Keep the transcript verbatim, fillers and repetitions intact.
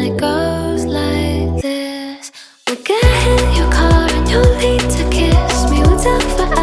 it goes like this. We'll get in your car and you'll need to kiss me. We'll talk for hours.